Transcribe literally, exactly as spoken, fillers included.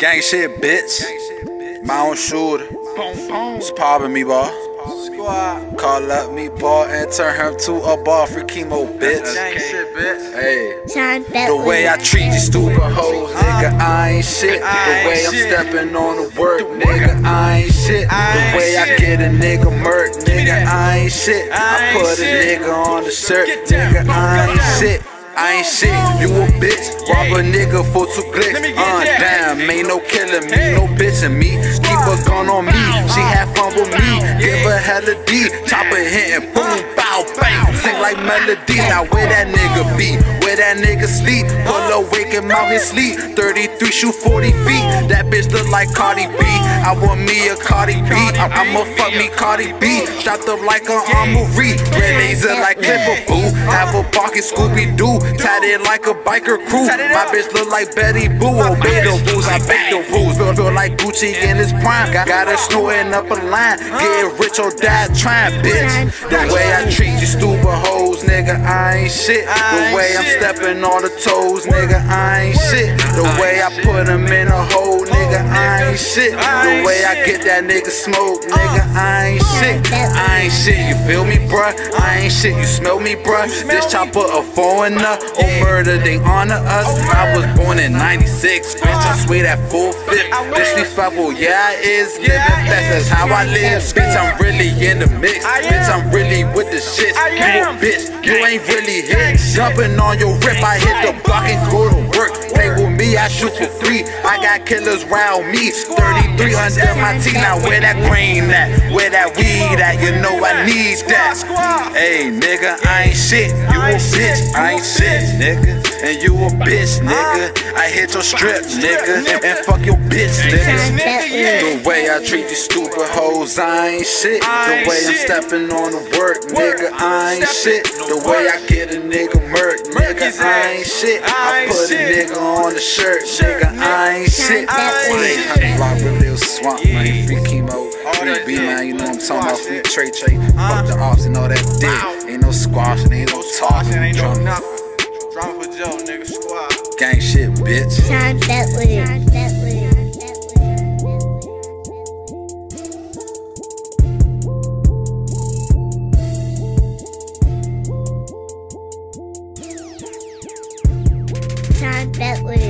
Gang shit, bitch. My own shooter. It's poppin' me, boy. Call up me, boy, and turn him to a ball for chemo, bitch. Hey, the way I treat these stupid hoes, nigga, I ain't shit. The way I'm stepping on the work, nigga, I ain't shit. The way I get a nigga murked, nigga, I ain't shit. I put a nigga on the shirt, nigga, I ain't shit. I ain't shit, you a bitch. Rob a nigga for two clicks. Uh, damn, ain't no killing me, no bitchin' me. Keep a gun on me, she had fun with me. Give her hella D, chopper hitting, boom, bow, bang. Sing like melody. Now where that nigga be? Where that nigga sleep? Pull up, wake him out his sleep. thirty-three, shoot forty feet. That bitch look like Cardi B. I want me a Cardi B. I'ma fuck me Cardi B. Strapped up like an armory. Red laser like Clipper Boo. Have a pocket Scooby Doo. Tatted like a biker crew. My bitch look like Betty Boo. Obey the rules, I break the rules. Feel, feel like Gucci in his prime. Got, got her snorting up a line. Get rich or die trying, bitch. The way I treat you stupid hoes, nigga, I ain't shit. The way I'm stepping on the toes, nigga, I ain't shit. The way I put them in a hole, nigga, I ain't shit. The way I get that nigga smoke, nigga, I ain't shit. I ain't shit, you feel me, bruh? I ain't shit, you smell me, bruh? This chopper a foreigner. Oh, murder, they honor us. I was born in ninety-six, bitch, I swear that full fit. Disrespectful, yeah, I is. Living fast, that's how I live. Bitch, I'm really in the mix. Bitch, I'm really with the shit. You a bitch, you ain't really hit. Jumping on your rip, I hit the block and go to work. Play with me, I shoot for free. I got killers round me. thirty-three under my teeth. Now where that grain at? Where that weed at? You know I need that. Hey, nigga, I ain't shit. You a bitch, I ain't shit, nigga. And you a bitch, nigga. I hit your strip, nigga. And, and fuck your bitch, nigga. The way I treat these stupid hoes, I ain't shit. The way I'm stepping on the work, nigga, I ain't shit. The way I get a nigga murked, nigga, I ain't shit. I put a nigga on the shirt, nigga, I ain't shit. one hundred block Riverdale Swamp, man. Free chemo, free B, man. You know what I'm talking about. Free Trey Trey. Fuck the ops and all that dick. Ain't no squashing, ain't no talking. Ain't no nothing. Drama for Joe, nigga, squad. Gang shit, bitch. Time bet with it. Bet with it. Time bet with it.